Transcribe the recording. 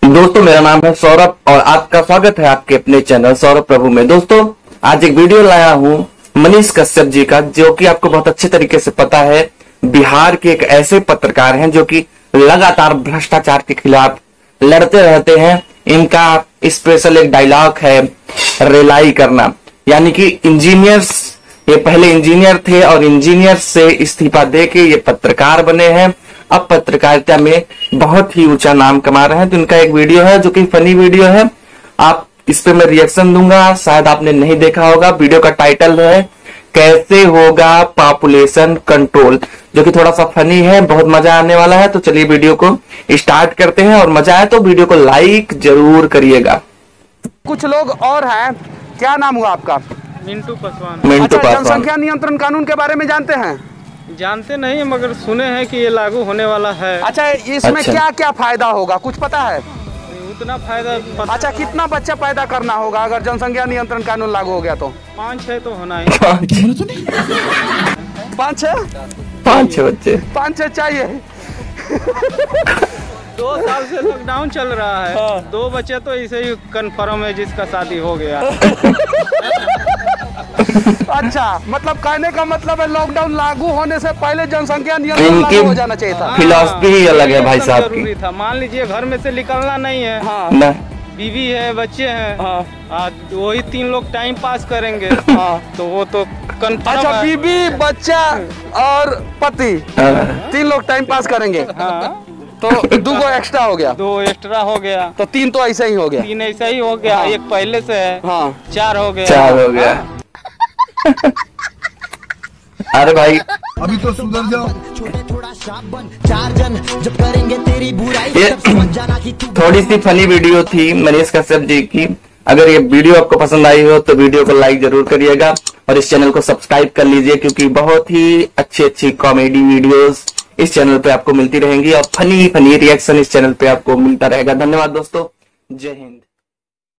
दोस्तों मेरा नाम है सौरभ और आपका स्वागत है आपके अपने चैनल सौरभ प्रभु में। दोस्तों आज एक वीडियो लाया हूँ मनीष कश्यप जी का, जो कि आपको बहुत अच्छे तरीके से पता है बिहार के एक ऐसे पत्रकार हैं जो कि लगातार भ्रष्टाचार के खिलाफ लड़ते रहते हैं। इनका स्पेशल एक डायलॉग है रेलाई करना, यानी कि इंजीनियर्स, ये पहले इंजीनियर थे और इंजीनियर से इस्तीफा देके ये पत्रकार बने हैं। अब पत्रकारिता में बहुत ही ऊंचा नाम कमा रहे हैं। तो इनका एक वीडियो है जो कि फनी वीडियो है, आप इस पे मैं रिएक्शन दूंगा, शायद आपने नहीं देखा होगा। वीडियो का टाइटल है कैसे होगा पॉपुलेशन कंट्रोल, जो कि थोड़ा सा फनी है, बहुत मजा आने वाला है। तो चलिए वीडियो को स्टार्ट करते हैं और मजा आए तो वीडियो को लाइक जरूर करिएगा। कुछ लोग और हैं, क्या नाम हुआ आपका? मिंटू पासवान। मिंटू पासवान। जनसंख्या नियंत्रण कानून के बारे में जानते हैं? जानते नहीं मगर सुने हैं कि ये लागू होने वाला है। अच्छा, इसमें क्या क्या फायदा होगा कुछ पता है? उतना फायदा पता। अच्छा, कितना बच्चा पैदा करना होगा अगर जनसंख्या नियंत्रण कानून लागू हो गया तो? 5-6 तो होना ही। 5-6 बच्चे, 5-6 चाहिए। 2 साल से लॉकडाउन चल रहा है। 2 बच्चे तो ऐसे ही कंफर्म है जिसका शादी हो गया। अच्छा, मतलब कहने का मतलब है लॉकडाउन लागू होने से पहले जनसंख्या नियंत्रण लागू हो जाना चाहिए था। फिलॉसफी ही अलग है भाई साहब की। जरूरी था। मान लीजिए घर में से निकलना नहीं है, ना बीवी है, बच्चे हैं, वही 3 लोग टाइम पास करेंगे, तो वो तो कंफर्म। अच्छा, बीवी, बच्चा और पति 3 लोग टाइम पास करेंगे, तो 2 एक्स्ट्रा हो गया। 2 एक्स्ट्रा हो गया तो 3 तो ऐसा ही हो गया। 3 ऐसा ही हो गया। एक पहले से है, 4 हो गया। 4 हो गया। अरे भाई अभी तो सुधर जाओ। ये थोड़ी सी फनी वीडियो थी मनीष कश्यप जी की। अगर ये वीडियो आपको पसंद आई हो तो वीडियो को लाइक जरूर करिएगा और इस चैनल को सब्सक्राइब कर लीजिए, क्योंकि बहुत ही अच्छी कॉमेडी वीडियोस इस चैनल पे आपको मिलती रहेंगी और फनी रिएक्शन इस चैनल पे आपको मिलता रहेगा। धन्यवाद दोस्तों, जय हिंद।